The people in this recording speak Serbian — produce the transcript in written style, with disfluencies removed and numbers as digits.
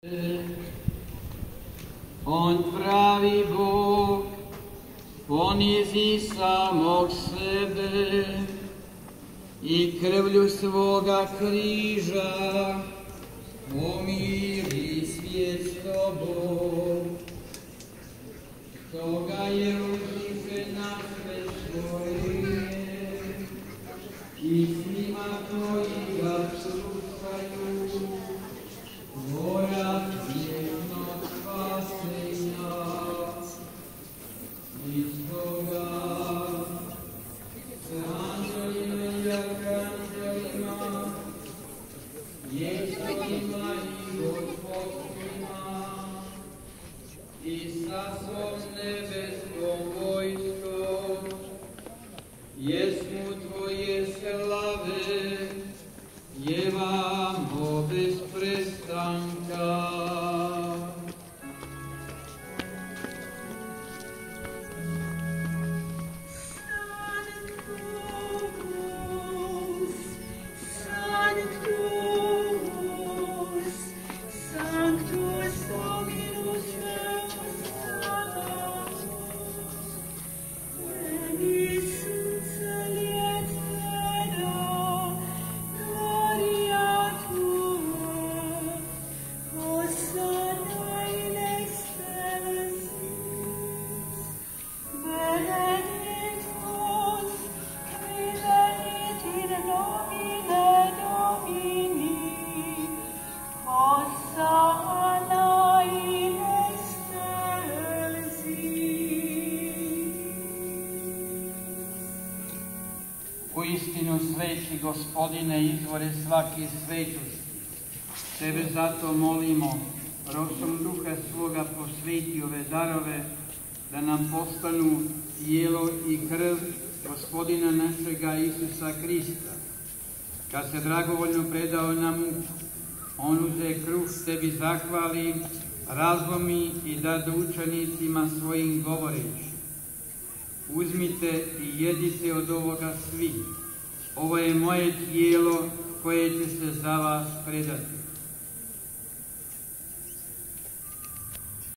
On pravi Bog ponizi samog sebe i krvlju svoga križa pomiri svijet s tobom. Toga je uzvišen na sve svoje i svima koji ga slušaju tvora vječnog spasenja. Iz toga se anđelima i arkanđelima, jezovima i gospodima i sa svom nebeskom vojskom jesmu tvoje slave, jevamo bez prestanka. Uistinu, sveti Gospodine, izvore svake svetosti, Tebe zato molimo, rodstvom Duha svoga posveti ove darove, da nam postanu tijelo i krv Gospodina našega Isusa Krista. Kad se dragovoljno predao na muku, on uze kruh, Tebi zahvali, razlomi i dade učenicima svojim govoreći: uzmite i jedite od ovoga svi. Ovo je moje tijelo koje će se za vas predati.